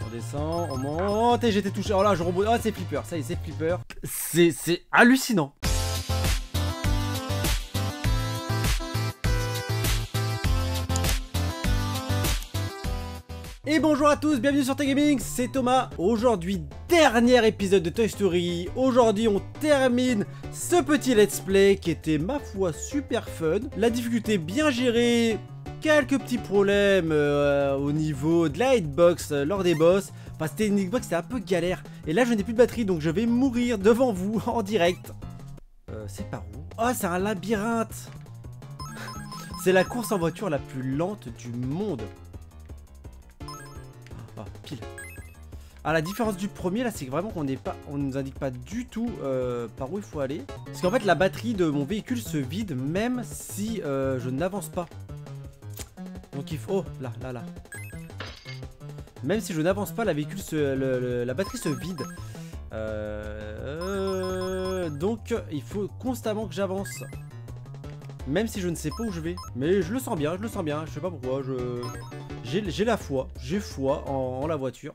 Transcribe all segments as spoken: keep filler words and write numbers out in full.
On descend, on monte et j'étais touché. Oh là, je rebondis. Oh, c'est flipper. Ça y est, c'est flipper. C'est c'est hallucinant. Et bonjour à tous, bienvenue sur T-Gaming, c'est Thomas. Aujourd'hui, dernier épisode de Toy Story. Aujourd'hui, on termine ce petit let's play qui était, ma foi, super fun. La difficulté bien gérée, quelques petits problèmes euh, au niveau de la hitbox euh, lors des boss. Enfin, c'était une hitbox, c'était un peu galère. Et là, je n'ai plus de batterie, donc je vais mourir devant vous en direct. Euh, c'est par où? Oh, c'est un labyrinthe. C'est la course en voiture la plus lente du monde. Oh, pile. Ah, la différence du premier là, c'est que vraiment qu'on n'est pas, on nous indique pas du tout euh, par où il faut aller. Parce qu'en fait, la batterie de mon véhicule se vide même si euh, je n'avance pas. Donc il faut, oh là, là, là. Même si je n'avance pas, la véhicule se, le, le, la batterie se vide. Euh, donc il faut constamment que j'avance. Même si je ne sais pas où je vais. Mais je le sens bien, je le sens bien. Je sais pas pourquoi. Je J'ai la foi. J'ai foi en, en la voiture.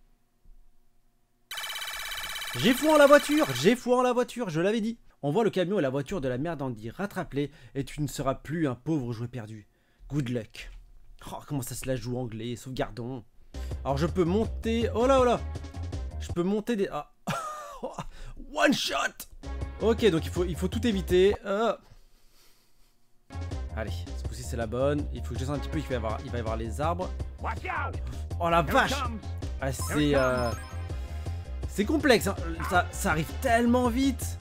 J'ai foi en la voiture. J'ai foi en la voiture. Je l'avais dit. On voit le camion et la voiture de la mère d'Andy. Rattrape-les et tu ne seras plus un pauvre jouet perdu. Good luck. Oh, comment ça se la joue anglais. Sauvegardons. Alors je peux monter. Oh là, oh là. Je peux monter des... Ah. One shot. Ok, donc il faut, il faut tout éviter. Euh... Allez, ce coup-ci c'est la bonne. Il faut que je descende un petit peu, il va y avoir, il va y avoir les arbres. Oh la vache. Ah, c'est euh... c'est complexe, hein. ça, ça arrive tellement vite.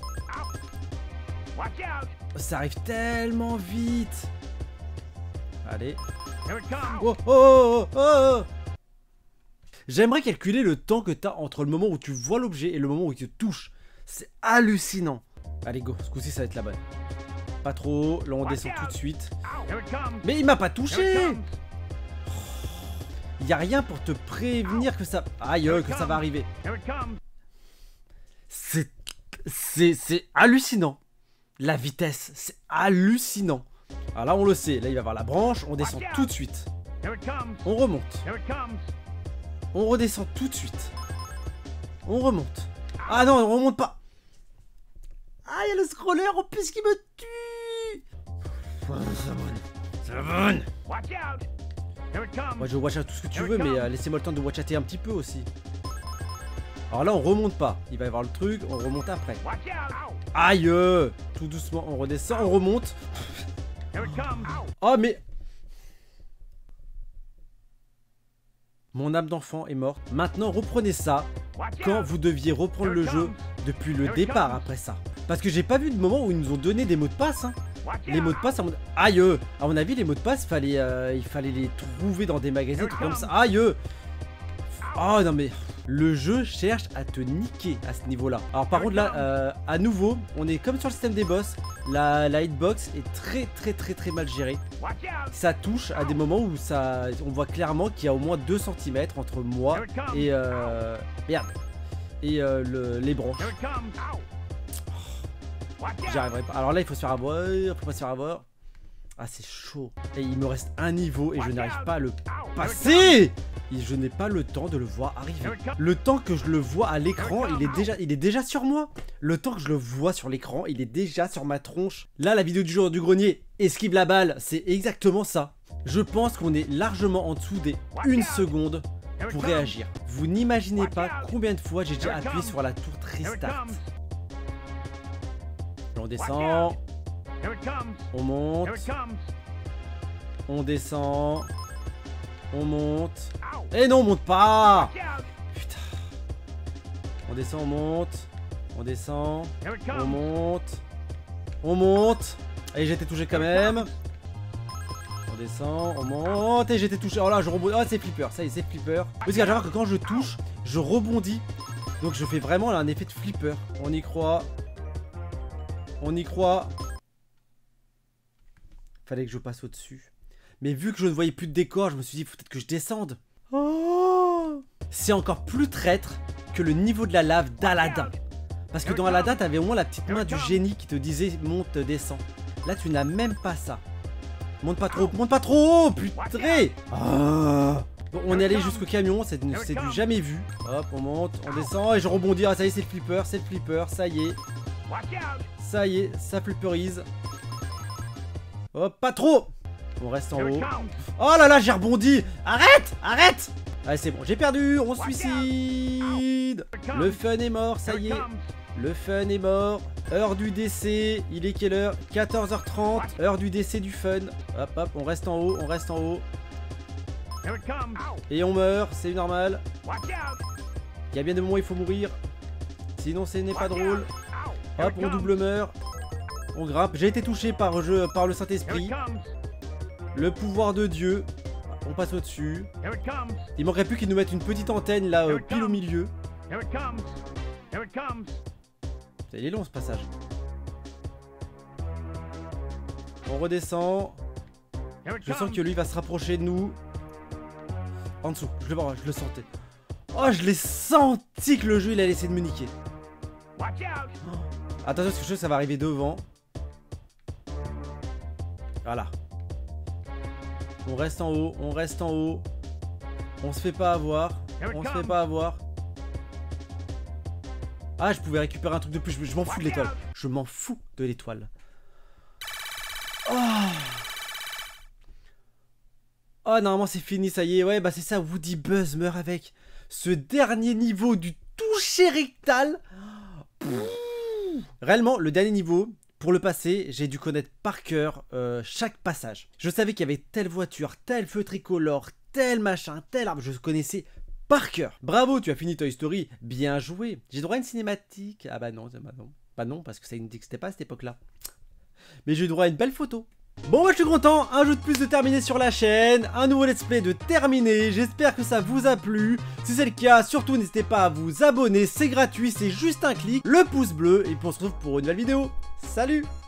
Ça arrive tellement vite. Allez. Oh, oh, oh, oh, oh. J'aimerais calculer le temps que tu as entre le moment où tu vois l'objet et le moment où il te touche. C'est hallucinant. Allez, go, ce coup-ci ça va être la bonne. Pas trop, là on descend tout de suite. Mais il m'a pas touché. Il n'y a rien pour te prévenir que ça... Aïe, que ça va arriver. C'est... C'est... C'est hallucinant. La vitesse, c'est hallucinant. Alors là on le sait, là il va y avoir la branche, on descend tout de suite. On remonte. On redescend tout de suite. On remonte. Ah non, on remonte pas. Ah, il y a le scroller en plus qui me tue. Ça va. Moi je watch out tout ce que tu veux, mais euh, laissez-moi le temps de watchater un petit peu aussi. Alors là on remonte pas. Il va y avoir le truc, on remonte après. Aïe. Tout doucement, on redescend, on remonte. Oh mais... Mon âme d'enfant est morte. Maintenant reprenez ça quand vous deviez reprendre le jeu depuis le départ après ça. Parce que j'ai pas vu de moment où ils nous ont donné des mots de passe, hein. Les mots de passe, à mon... Aïe. À mon avis les mots de passe, fallait, euh, il fallait les trouver dans des magasins, tout comme ça. Aïe. Oh non mais... Le jeu cherche à te niquer à ce niveau là. Alors par contre là, euh, à nouveau, on est comme sur le système des boss. La, la hitbox est très très très très mal gérée. Ça touche à des moments où ça, on voit clairement qu'il y a au moins deux centimètres entre moi et... Euh, merde. Et euh, le, les branches. Oh, j'y arriverai pas. Alors là il faut se faire avoir. Il faut pas se faire avoir. Ah c'est chaud. Et il me reste un niveau et je n'arrive pas à le passer. Et je n'ai pas le temps de le voir arriver. Le temps que je le vois à l'écran, il est déjà, il est déjà sur moi. Le temps que je le vois sur l'écran, il est déjà sur ma tronche. Là, la vidéo du jour du grenier, esquive la balle, c'est exactement ça. Je pense qu'on est largement en dessous des une seconde pour réagir. Vous n'imaginez pas combien de fois j'ai déjà appuyé sur la tour Restart. On descend. On monte. On descend. On monte. Et non, on monte pas. Putain. On descend, on monte. On descend. On monte. On monte. Et j'ai été touché quand même. On descend, on monte. Et j'ai été touché. Oh là, je rebondis. Oh, c'est flipper. Ça y est, c'est flipper. Parce qu'il y a genre que quand je touche, je rebondis. Donc je fais vraiment un effet de flipper. On y croit. On y croit. Fallait que je passe au-dessus. Mais vu que je ne voyais plus de décor, je me suis dit, faut peut-être que je descende. Oh, c'est encore plus traître que le niveau de la lave d'Aladin. Parce que dans Aladin, t'avais au moins la petite main du génie qui te disait, monte, descends. Là, tu n'as même pas ça. Monte pas trop, monte pas trop, putain. Oh. Bon, on est allé jusqu'au camion, c'est du jamais vu. Hop, on monte, on descend et je rebondis. Ah, ça y est, c'est le flipper, c'est le flipper, ça y est. Ça y est, ça flipperise. Hop, pas trop. On reste en haut. Oh là là, j'ai rebondi. Arrête, arrête. Allez, c'est bon, j'ai perdu, on se suicide. Le fun est mort, ça y est. Le fun est mort. Heure du décès, il est quelle heure? quatorze heures trente, heure du décès du fun. Hop, hop, on reste en haut, on reste en haut. Et on meurt, c'est normal. Il y a bien des moments où il faut mourir. Sinon, ce n'est pas drôle. Hop, on double meurt. On grimpe. J'ai été touché par, je, par le Saint-Esprit. Le pouvoir de Dieu. On passe au-dessus. Il manquerait plus qu'ils nous mettent une petite antenne là, euh, pile au milieu. Il est long ce passage. On redescend. Je sens que lui va se rapprocher de nous. En dessous, je le, vois, je le sentais. Oh, je l'ai senti que le jeu il a laissé de me niquer. Oh. Attention, parce que je sais que ça va arriver devant. Voilà. On reste en haut, on reste en haut. On se fait pas avoir. On se fait pas avoir. Ah, je pouvais récupérer un truc de plus. Je, je m'en fous de l'étoile. Je m'en fous de l'étoile. Oh. Oh, normalement c'est fini, ça y est. Ouais, bah c'est ça, Woody Buzz meurt avec ce dernier niveau du toucher rectal. Pff. Réellement, le dernier niveau, pour le passer, j'ai dû connaître par cœur euh, chaque passage. Je savais qu'il y avait telle voiture, tel feu tricolore, tel machin, tel arbre. Je connaissais par cœur. Bravo, tu as fini Toy Story. Bien joué. J'ai droit à une cinématique. Ah bah non, bah non. Bah non, parce que ça n'existait pas à cette époque-là. Mais j'ai eu droit à une belle photo. Bon, moi je suis content, un jeu de plus de terminé sur la chaîne, un nouveau let's play de terminé, j'espère que ça vous a plu. Si c'est le cas, surtout n'hésitez pas à vous abonner, c'est gratuit, c'est juste un clic, le pouce bleu, et puis on se retrouve pour une nouvelle vidéo. Salut!